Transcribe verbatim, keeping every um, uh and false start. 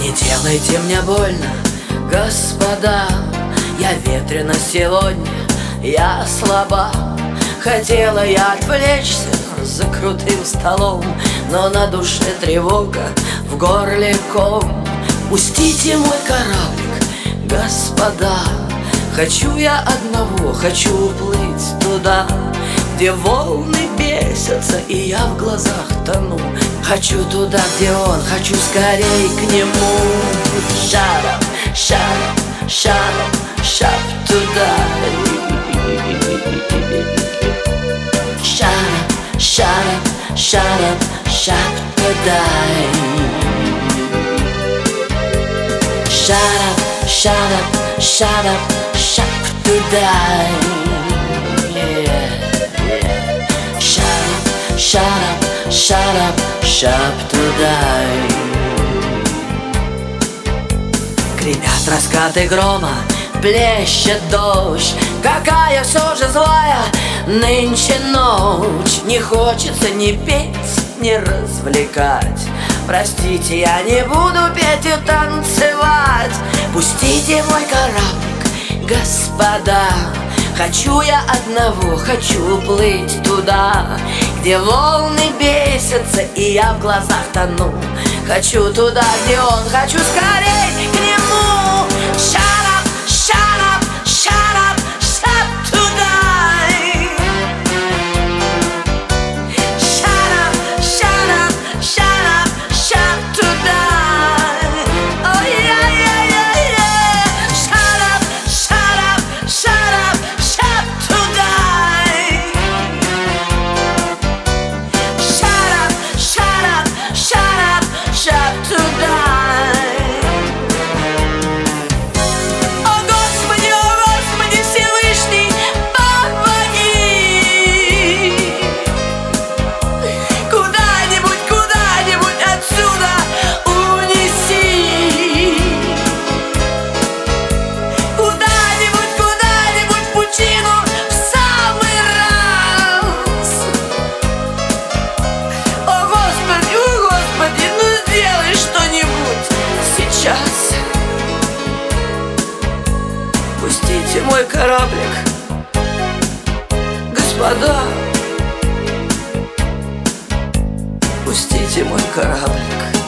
Не делайте мне больно, господа, я ветрена сегодня, я слаба. Хотела я отвлечься за крутым столом, но на душе тревога, в горле ком. Пустите мой кораблик, господа, хочу я одного, хочу уплыть туда, где волны бесятся, и я в глазах тону. Хочу туда, где он, хочу скорей к нему. Shut up, shut up, shut up, shut up туда. Shut up, shut up, shut up, shut up туда. Shut up, shut up, shut up, shut up туда. Shut up, shut up, shut up туда. Гремят раскаты грома, плещет дождь. Какая все же злая нынче ночь. Не хочется ни петь, ни развлекать. Простите, я не буду петь и танцевать. Пустите мой кораблик, господа, хочу я одного, хочу уплыть туда, где волны бесятся, и я в глазах тону. Хочу туда, где он, хочу скорей к нему. Shut up, shut up, shut up, shut up туда. Shut up, shut up, shut up, shut up туда. Oh yeah, yeah, yeah, yeah. Shut up, shut up, shut up, shut up туда. Shut up, shut up, shut up, shut up туда. О Господи, о Господи Всевышний, помоги! Куда-нибудь, куда-нибудь отсюда унеси. Куда-нибудь, куда-нибудь в пучину в самый раз. О Господи, о Господи, ну сделай что-нибудь сейчас. Пустите мой кораблик, господа, пустите мой кораблик.